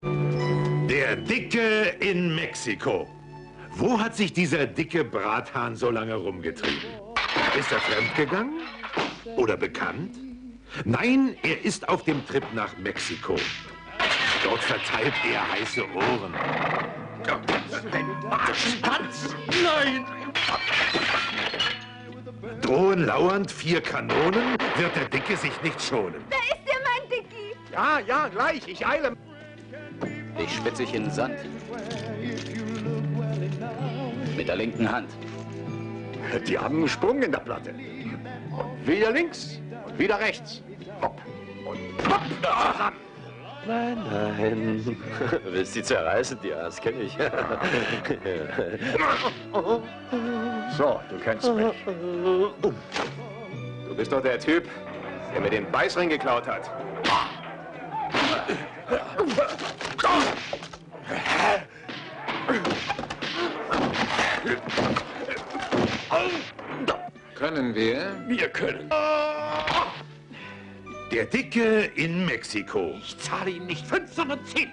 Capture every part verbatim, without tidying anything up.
Der Dicke in Mexiko. Wo hat sich dieser dicke Brathahn so lange rumgetrieben? Ist er fremdgegangen? Oder bekannt? Nein, er ist auf dem Trip nach Mexiko. Dort verteilt er heiße Ohren. Spatz! Nein! Drohen lauernd vier Kanonen, wird der Dicke sich nicht schonen. Da ist der Mann, Dicky! Ja, ja, gleich, ich eile. Ich schwitze ich in den Sand. Mit der linken Hand. Die haben einen Sprung in der Platte. Und wieder links und wieder rechts. Hopp und hopp. Zusammen. Nein, nein. Willst die zerreißen? Die das kenne ich. So, du kennst mich. Du bist doch der Typ, der mir den Beißring geklaut hat. Können wir? Wir können. Der Dicke in Mexiko. Ich zahle ihm nicht fünf, sondern zehn.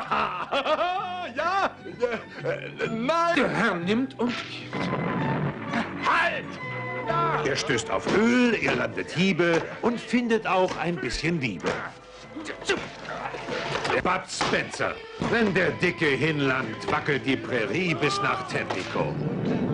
Ja, äh, nein. Der Herr nimmt und gibt. Halt! Ja. Er stößt auf Öl, er landet Hiebe und findet auch ein bisschen Liebe. Bud Spencer. Wenn der Dicke hinlangt, wackelt die Prärie bis nach Tampico.